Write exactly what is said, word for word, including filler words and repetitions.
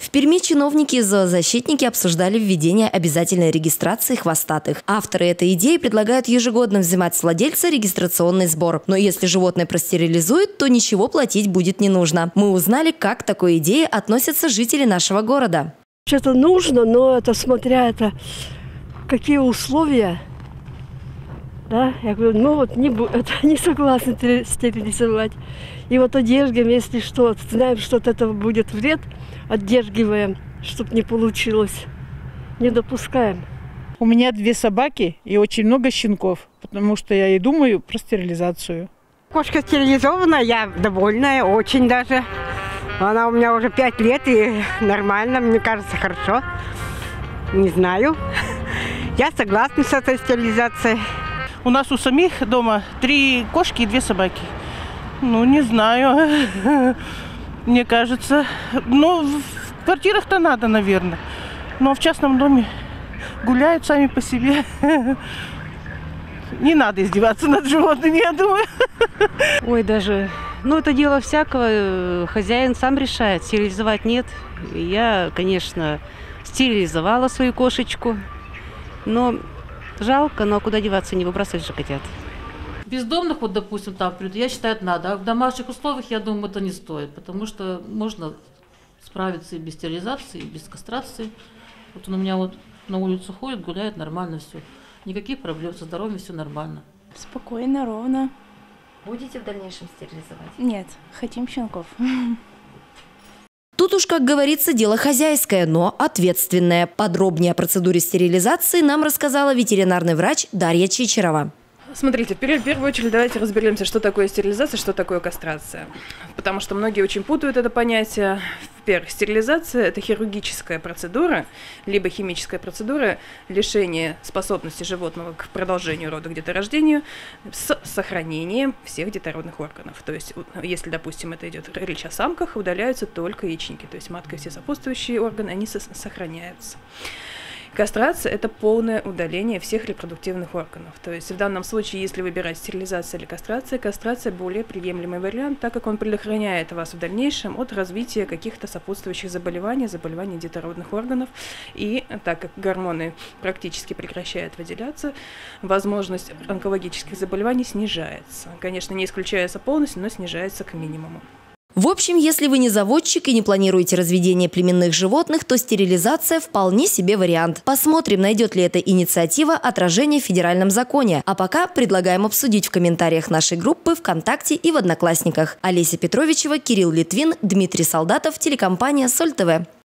В Перми чиновники и зоозащитники обсуждали введение обязательной регистрации хвостатых. Авторы этой идеи предлагают ежегодно взимать с владельца регистрационный сбор. Но если животное простерилизуют, то ничего платить будет не нужно. Мы узнали, как к такой идее относятся жители нашего города. Что-то нужно, но это смотря это какие условия. Да, я говорю, ну вот не, это, не согласны стерилизовать. И вот одергиваем, если что, знаем, что от этого будет вред, отдергиваем, чтобы не получилось. Не допускаем. У меня две собаки и очень много щенков, потому что я и думаю про стерилизацию. Кошка стерилизована, я довольная, очень даже. Она у меня уже пять лет и нормально, мне кажется, хорошо. Не знаю. Я согласна с этой стерилизацией. У нас у самих дома три кошки и две собаки. Ну, не знаю. Мне кажется. Ну, в квартирах-то надо, наверное. Но в частном доме гуляют сами по себе. Не надо издеваться над животными, я думаю. Ой, даже... Ну, это дело всякого. Хозяин сам решает. Стерилизовать нет. Я, конечно, стерилизовала свою кошечку. Но жалко, но куда деваться, не выбрасывать же котят. Бездомных, вот, допустим, там, я считаю, это надо. А в домашних условиях, я думаю, это не стоит. Потому что можно справиться и без стерилизации, и без кастрации. Вот он у меня вот на улицу ходит, гуляет, нормально все. Никаких проблем со здоровьем, все нормально. Спокойно, ровно. Будете в дальнейшем стерилизовать? Нет, хотим щенков. Тут уж, как говорится, дело хозяйское, но ответственное. Подробнее о процедуре стерилизации нам рассказала ветеринарный врач Дарья Чичерова. Смотрите, в первую очередь давайте разберемся, что такое стерилизация, что такое кастрация. Потому что многие очень путают это понятие. Во-первых, стерилизация – это хирургическая процедура, либо химическая процедура лишения способности животного к продолжению рода к деторождению с сохранением всех детородных органов. То есть, если, допустим, это идет речь о самках, удаляются только яичники, то есть матка и все сопутствующие органы, они сохраняются. Кастрация – это полное удаление всех репродуктивных органов. То есть в данном случае, если выбирать стерилизация или кастрация, кастрация более приемлемый вариант, так как он предохраняет вас в дальнейшем от развития каких-то сопутствующих заболеваний, заболеваний детородных органов. И так как гормоны практически прекращают выделяться, возможность онкологических заболеваний снижается. Конечно, не исключается полностью, но снижается к минимуму. В общем, если вы не заводчик и не планируете разведение племенных животных, то стерилизация вполне себе вариант. Посмотрим, найдет ли эта инициатива отражение в федеральном законе. А пока предлагаем обсудить в комментариях нашей группы ВКонтакте и в Одноклассниках. Олеся Петровичева, Кирилл Литвин, Дмитрий Солдатов, телекомпания Соль ТВ.